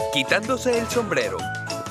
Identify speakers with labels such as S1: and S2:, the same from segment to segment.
S1: quitándose el sombrero.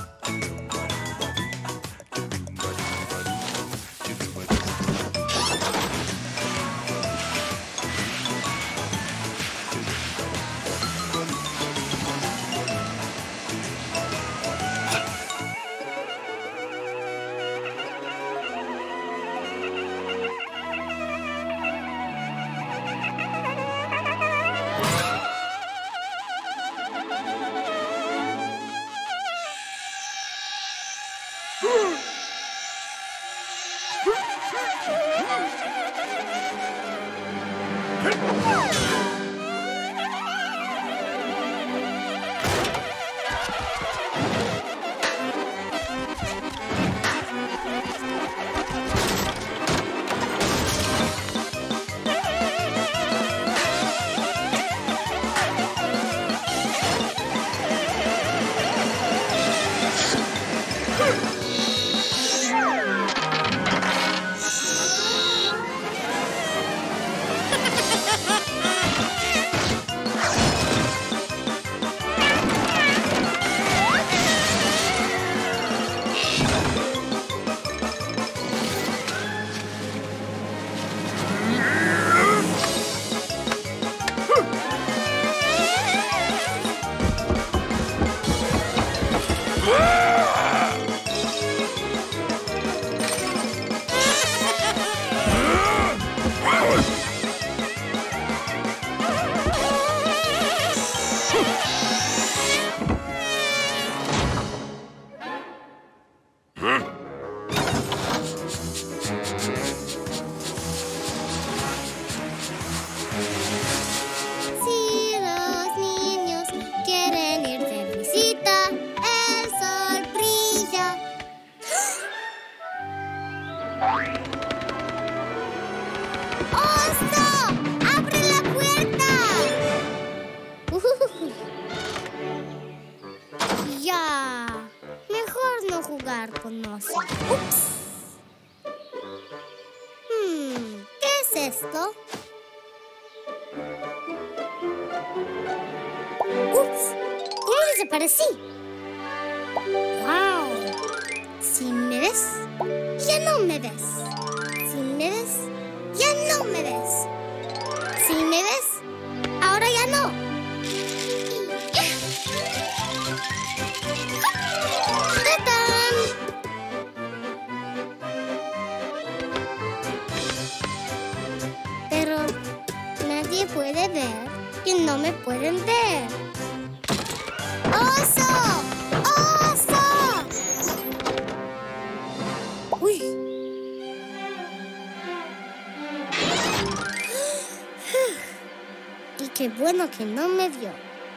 S2: Bueno que no me dio.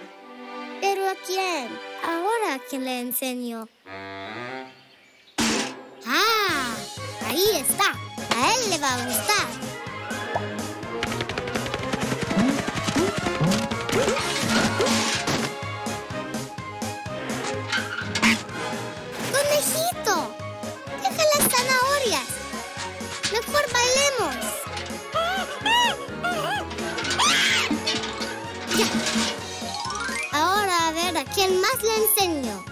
S2: ¿Pero a quién? Ahora, ¿a quién le enseño? ¡Ah! Ahí está. A él le va a gustar. ¡Conejito! ¡Deja las zanahorias! ¡Mejor bailemos! Ahora a ver a quién más le enseño.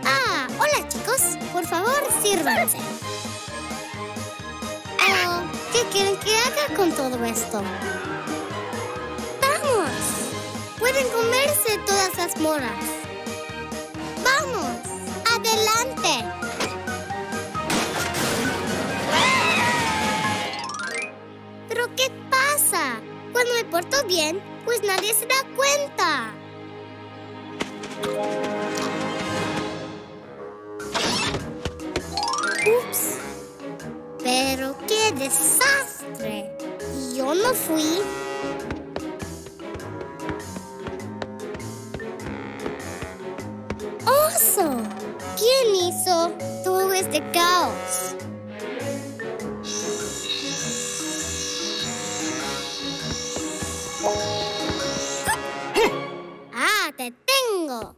S2: Sírvanse. Oh, ¿qué quieren que haga con todo esto? ¡Vamos! Pueden comerse todas las moras. ¡Vamos! ¡Adelante! ¿Pero qué pasa? Cuando me porto bien, pues nadie se da cuenta. ¡Ups! ¡Pero qué desastre! ¿Y yo no fui? ¡Oso! ¿Quién hizo todo este caos? ¡Ah, te tengo!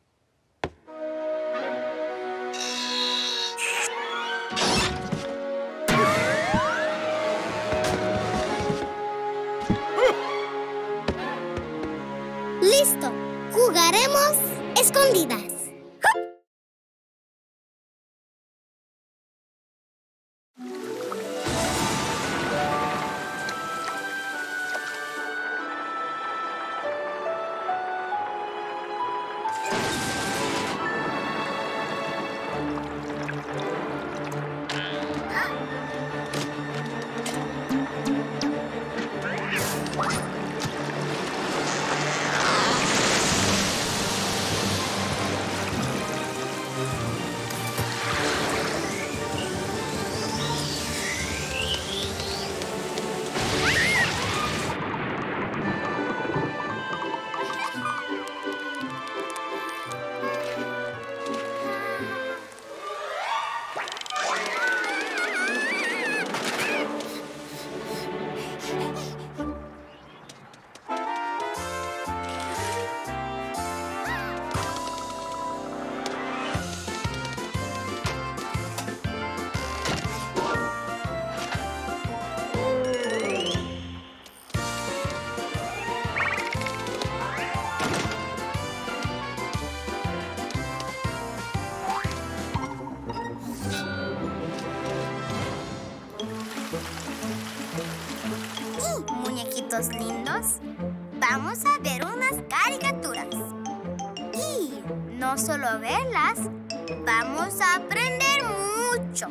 S2: ¡Listo! ¡Jugaremos escondidas! Muñequitos lindos, vamos a ver unas caricaturas. Y no solo verlas, vamos a aprender mucho.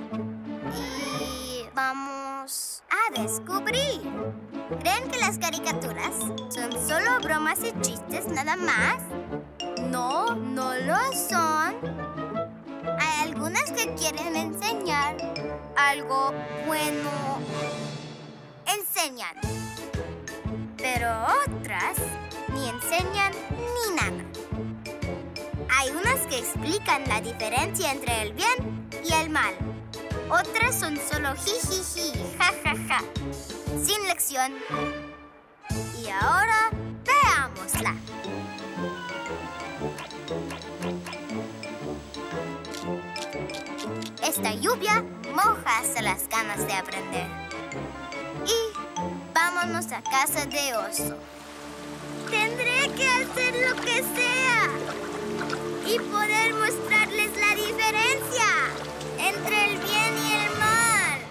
S2: Y vamos a descubrir. ¿Creen que las caricaturas son solo bromas y chistes nada más? No, no lo son. Hay algunas que quieren enseñar algo bueno. Enseñan. Pero otras ni enseñan ni nada. Hay unas que explican la diferencia entre el bien y el mal. Otras son solo jijiji, jajaja, sin lección. Y ahora veámosla. Esta lluvia moja hasta las ganas de aprender. Y vámonos a casa de oso. Tendré que hacer lo que sea y poder mostrarles la diferencia entre el bien y el mal.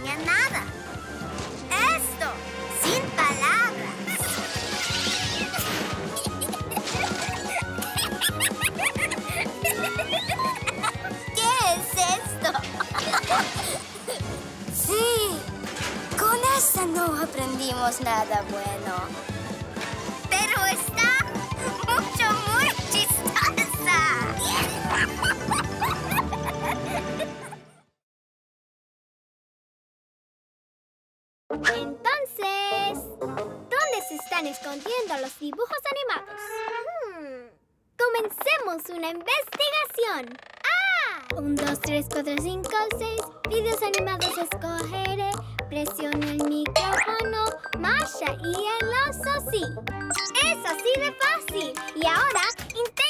S2: enseña nada. Esto, sin palabras. ¿Qué es esto? Sí, con esta no aprendimos nada bueno. Pero está muy chistosa.
S1: Entonces, ¿dónde se están escondiendo los dibujos animados? Comencemos una investigación. 1, 2, 3, 4, 5, 6. Videos animados escogeré. Presione el micrófono. Masha y el oso sí. Es así de fácil. Y ahora, intenta